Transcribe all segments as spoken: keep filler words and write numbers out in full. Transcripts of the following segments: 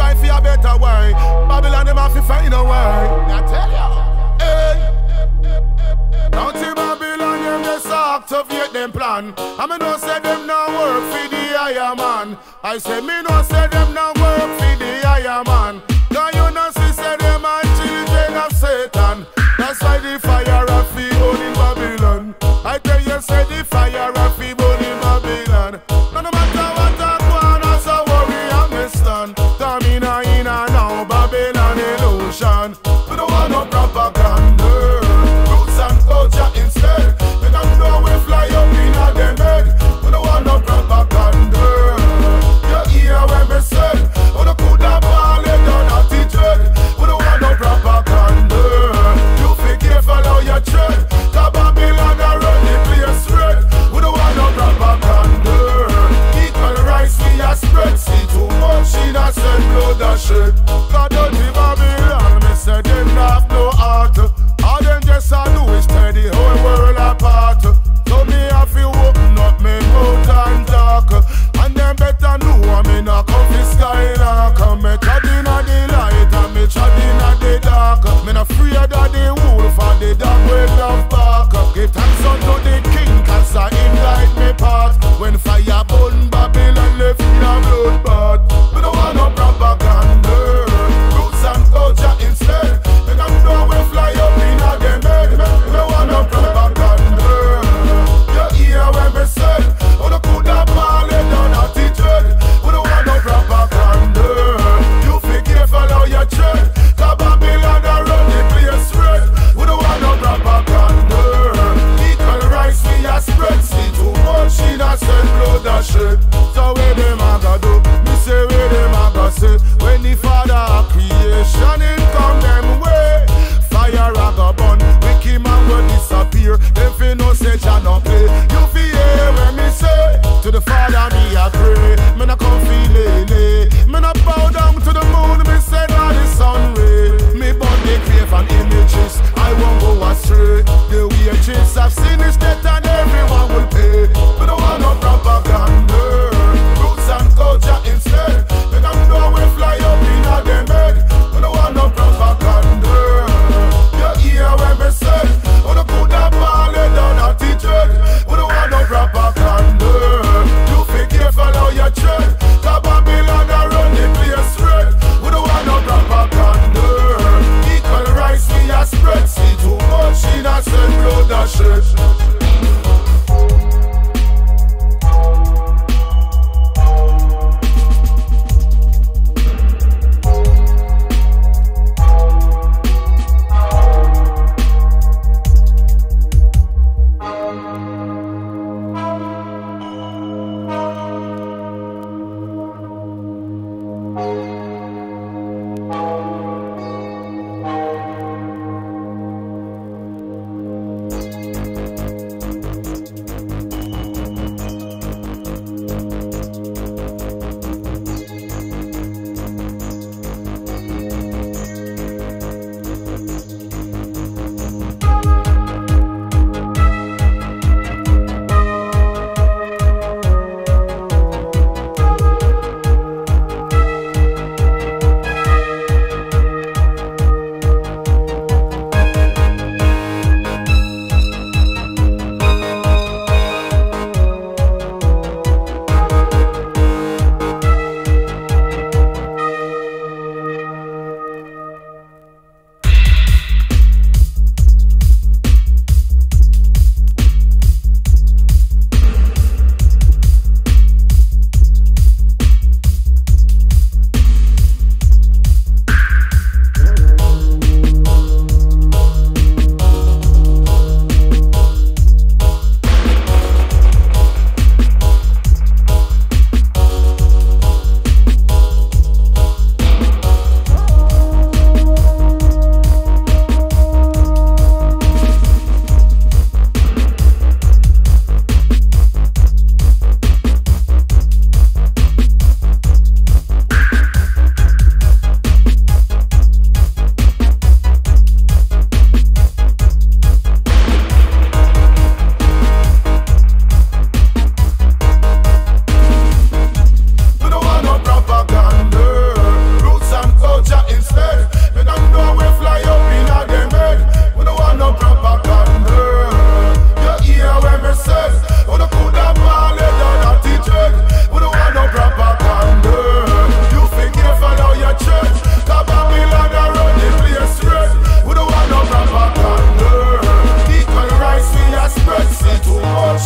try for a better way. Babylon them have to find a way. I tell ya. Hey. Now to Babylon them just activate them plan. I me no say them now work for the higher man. I say me no say them now work for the higher man. Now you know see say them are children of Satan. That's why the fire of the burn in Babylon. I tell you say the fire of the burn in Babylon. No, no matter what I go on, I so worry I me stand. Come in a in a now Babylon illusion. We don't want no propaganda. Roots and culture instead. We don't know we fly up in a them head. We don't want no propaganda. You hear when me say, we don't could have ball it down at the dread. We don't want no propaganda. You feel careful how you tread. The Babylon a run the place red. We don't want no propaganda. Equal rights we a spread. See too much in a send blood a shed. God don't the Babylon, me say them have no heart. All them just a do is tear the whole world apart. So me have to open up me mouth and talk. And them better know I'm in a comfy skylark. Me trod inna the light and me trod inna the dark. Me not afraid of the wolf or the dog with love bark. Give thanks unto the king cause I him guide me path. When fire burn Babylon left in a bloodbath. We don't want no propaganda. Roots and culture instead. We don't know we fly up in a them head. We don't want no propaganda. You hear when me say, oh the could have ball it down at the dread. We don't want no propaganda. You feel careful how you tread. The Babylon a run the place red. We don't want no propaganda. Equal rights we a spread. See too much in a send blood a shed. So where them a go do? Me say where them a go say. When the Father of creation in come them way. Fire a go burn. Wicked man will disappear. Them fi no say Jah no play. You fi hear when me say to the Father me a pray. Me no come feel lay. Me no bow down to the moon. Me say now the sun ray. Me burn the grave and images. I won't go astray. The wages of sin is death and everyone will pay. We don't want no propaganda. Roots and culture instead. We don't know we fly up in a them head. We don't want no propaganda. You hear when me say, oh the could have ball it down at the dread. We don't want no propaganda. You feel careful how you tread. The Babylon a run the place red. We don't want no propaganda. Equal rights we a spread. See too much in a send blood a shed.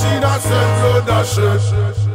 machine, I said blood a shed.